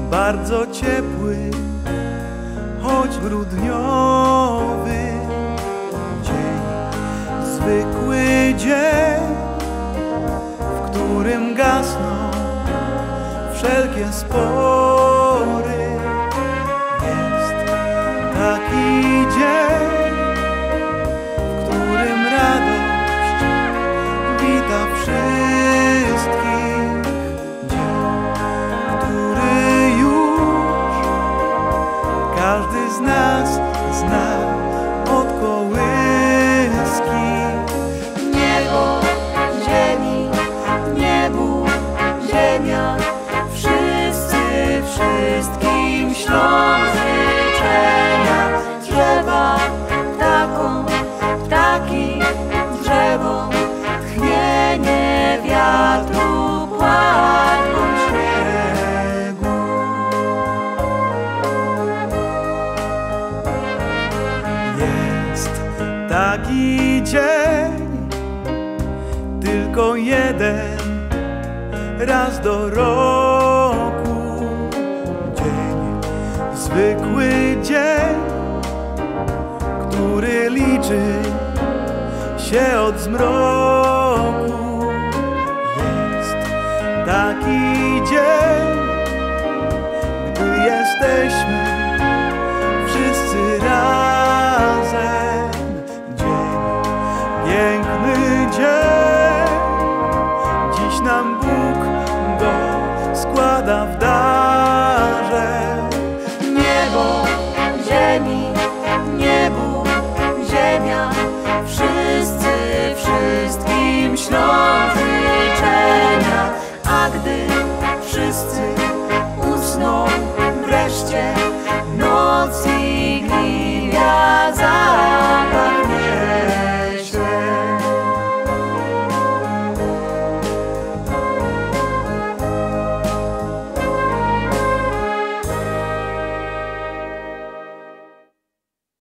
bardzo ciepły, choć grudniowy dzień, zwykły dzień, w którym gasną wszelkie spory. Jest taki dzień, w którym radość wita wszystkich. Dzień, który już każdy z nas zna od kołyski. Niebo, ziemi, niebu, ziemia, wszyscy wszystkim ślą życzenia. Drzewa, ptakom, ptaki, drzewo, tchnienie wiatru, płatką śniegu. Jest taki dzień, tylko jeden raz do roku. Dzień, zwykły dzień, który liczy się od zmroku. Jest taki dzień, gdy jesteśmy wszyscy razem. Dzień, piękny dzień, dziś nam Bóg go składa w dar.